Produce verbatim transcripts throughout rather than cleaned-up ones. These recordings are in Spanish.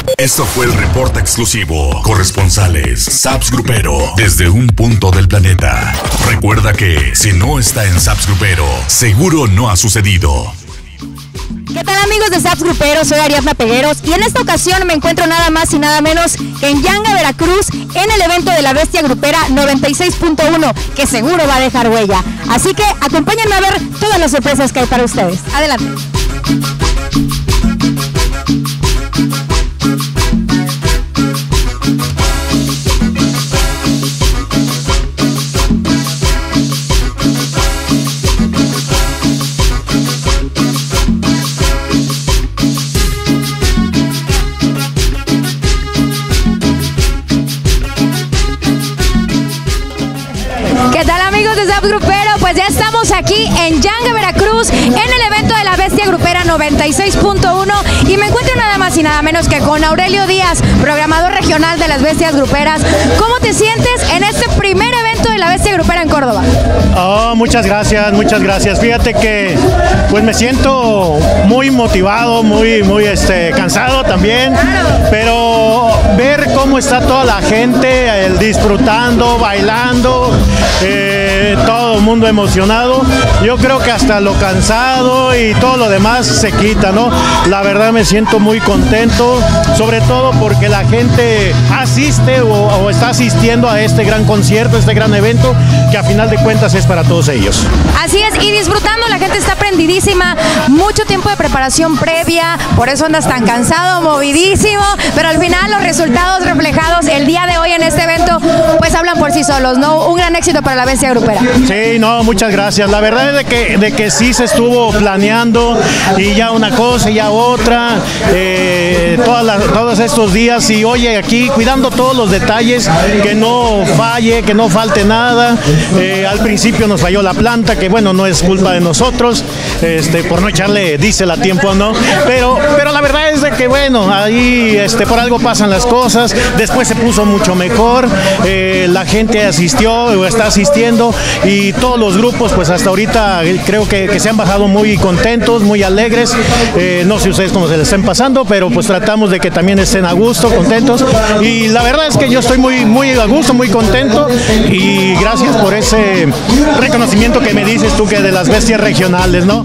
Esto fue el reporte exclusivo. Corresponsales Saps Grupero desde un punto del planeta. Recuerda que si no está en Saps Grupero, seguro no ha sucedido. ¿Qué tal, amigos de Saps Grupero? Soy Ariadna Pegueros y en esta ocasión me encuentro nada más y nada menos que en Yanga, Veracruz, en el evento de la Bestia Grupera noventa y seis punto uno, que seguro va a dejar huella. Así que acompáñenme a ver todas las sorpresas que hay para ustedes. Adelante. ¿Qué tal, amigos de Saps Grupero? Pues ya estamos aquí en Yanga, Veracruz, en el evento de la Bestia Grupera noventa y seis punto uno y me encuentro nada más y nada menos que con Aurelio Díaz, programador regional de las Bestias Gruperas. ¿Cómo te sientes en este primer evento de la Bestia Grupera en Córdoba? Oh, muchas gracias, muchas gracias. Fíjate que pues me siento muy motivado, muy, muy este, cansado también, pero ver cómo está toda la gente el, disfrutando, bailando, eh, todo el mundo emocionado, yo creo que hasta lo cansado y todo lo demás se quita, ¿no? La verdad me siento muy contento, sobre todo porque la gente asiste o, o está asistiendo a este gran concierto, este gran evento, que a final de cuentas es para todos ellos. Así es, y disfrutando, la gente está prendidísima, mucho tiempo de preparación previa, por eso andas tan cansado, movidísimo, pero al final los resultados reflejados el día de hoy en este evento, pues hablan por sí solos, ¿no? Un gran éxito para la Bestia Grupera. Sí, no, muchas gracias. La verdad es de que, de que sí se estuvo planeando y ya una cosa y ya otra, eh, todas las, todos estos días, y oye, aquí cuidando todos los detalles, que no falle, que no falte nada. Eh, al principio nos falló la planta, que bueno, no es culpa de nosotros, este, por no echarle diésel a tiempo, ¿no? Pero, pero la verdad es de que bueno, ahí este, por algo pasan las cosas, después se puso mucho mejor, eh, la gente asistió o está asistiendo y todos los grupos pues hasta ahorita creo que, que se han bajado muy contentos, muy alegres, eh, no sé ustedes cómo se les estén pasando, pero pues tratamos de que también estén a gusto, contentos, y la verdad es que yo estoy muy, muy a gusto, muy contento, y gracias por ese reconocimiento que me dices tú, que de las bestias regionales, ¿no?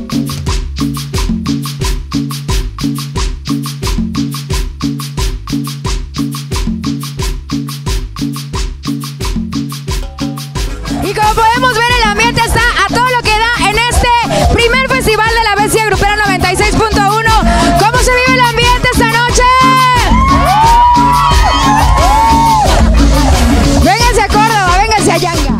Y como podemos ver, el ambiente está a todo lo que da en este primer festival de la Bestia Grupera noventa y seis punto uno. ¿Cómo se vive el ambiente esta noche? Vénganse a Córdoba, vénganse a Yanga.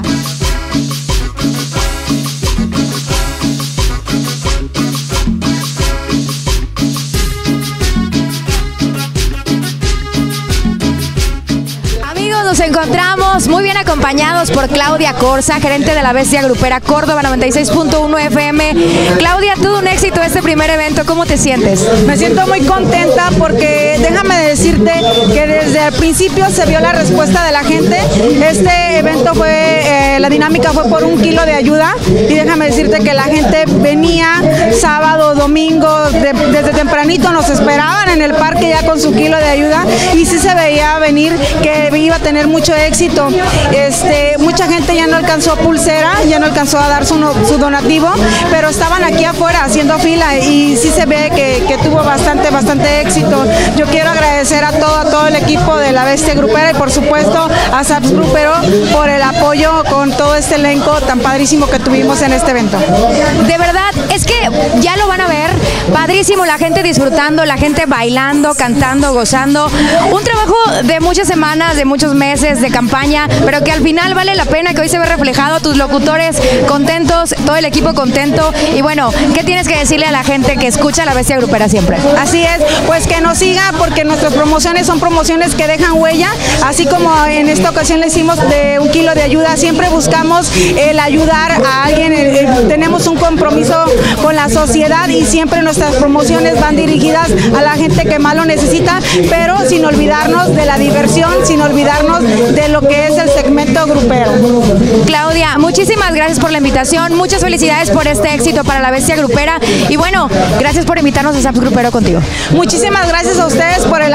Nos encontramos muy bien acompañados por Claudia Corsa, gerente de la Bestia Grupera Córdoba noventa y seis punto uno F M. Claudia, todo un éxito este primer evento, ¿cómo te sientes? Me siento muy contenta porque déjame decirte que desde el principio se vio la respuesta de la gente. Este evento fue, eh, la dinámica fue por un kilo de ayuda, y déjame decirte que la gente venía sábado, domingo, de, desde tempranito nos esperaban en el parque ya con su kilo de ayuda, y sí se veía venir que iba a tener mucho éxito. Este, mucha gente ya no alcanzó pulsera, ya no alcanzó a dar su, su donativo, pero estaban aquí afuera haciendo fila y sí se ve que, que tuvo bastante, bastante éxito. Yo quiero agradecer a todo, a todo el equipo de la Bestia Grupera y por supuesto a Saps Grupero por el apoyo con todo este elenco tan padrísimo que tuvimos en este evento. De verdad, es que ya lo van a ver, padrísimo, la gente disfrutando, la gente bailando, cantando, gozando. Un trabajo de muchas semanas, de muchos meses de campaña, pero que al final vale la pena, que hoy se ve reflejado, tus locutores contentos, todo el equipo contento. Y bueno, ¿qué tienes que decirle a la gente que escucha la Bestia Grupera siempre? Así es, pues que nos siga, porque nuestras promociones son promociones que dejan huella, así como en esta ocasión le hicimos de un kilo de ayuda. Siempre buscamos el ayudar a alguien, el, el, tenemos un compromiso con la sociedad y siempre nuestras promociones van dirigidas a la gente que más lo necesita, pero sin olvidarnos de la diversión, sin olvidarnos de lo que es el segmento grupero. Claudia, muchísimas gracias por la invitación, muchas felicidades por este éxito para la Bestia Grupera y bueno, gracias por invitarnos a Saps Grupero contigo. Muchísimas gracias a ustedes por el apoyo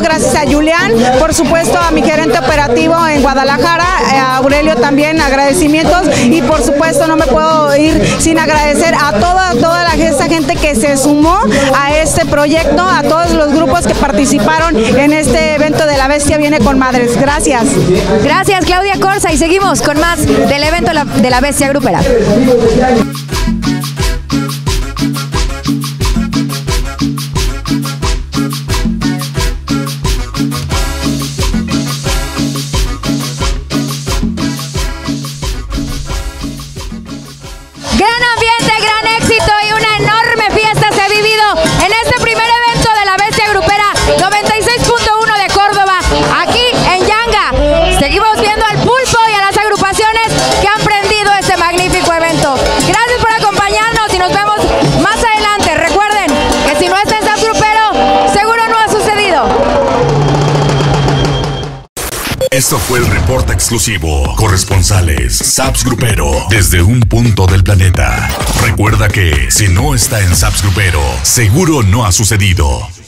gracias a Julián, por supuesto a mi gerente operativo en Guadalajara, a Aurelio también, agradecimientos, y por supuesto no me puedo ir sin agradecer a toda, toda la, esa gente que se sumó a este proyecto, a todos los grupos que participaron en este evento de La Bestia Viene con Madres. Gracias. Gracias, Claudia Corsa, y seguimos con más del evento de La Bestia Grupera. Gran ambiente, gran éxito y una enorme fiesta se ha vivido en este primer evento de La Bestia Grupera noventa y seis punto uno de Córdoba, aquí en Yanga. Seguimos viendo al Pulpo y a las agrupaciones que han prendido este magnífico evento. Gracias por acompañarnos y nos vemos más adelante. Recuerden que si no está en Saps Grupero, seguro no ha sucedido. Esto fue el reporte exclusivo. Corresponsales Saps Grupero desde un punto del planeta. Recuerda que si no está en Saps Grupero, seguro no ha sucedido.